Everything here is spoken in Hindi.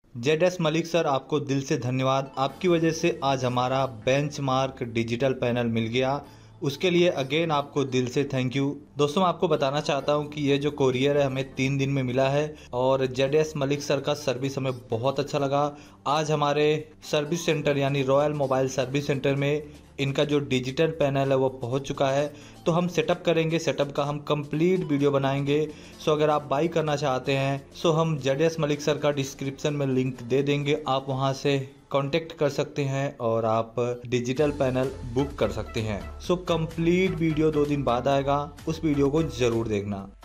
जेड एस मलिक सर, आपको दिल से धन्यवाद। आपकी वजह से आज हमारा बेंचमार्क डिजिटल पैनल मिल गया, उसके लिए अगेन आपको दिल से थैंक यू। दोस्तों, मैं आपको बताना चाहता हूं कि ये जो कोरियर है हमें 3 दिन में मिला है और जेड एस मलिक सर का सर्विस हमें बहुत अच्छा लगा। आज हमारे सर्विस सेंटर यानी रॉयल मोबाइल सर्विस सेंटर में इनका जो डिजिटल पैनल है वो पहुंच चुका है। तो हम सेटअप करेंगे, सेटअप का हम कंप्लीट वीडियो बनाएंगे। सो अगर आप बाई करना चाहते हैं सो हम जेड एस मलिक सर का डिस्क्रिप्शन में लिंक दे देंगे, आप वहां से कांटेक्ट कर सकते हैं और आप डिजिटल पैनल बुक कर सकते हैं। सो कंप्लीट वीडियो 2 दिन बाद आएगा, उस वीडियो को जरूर देखना।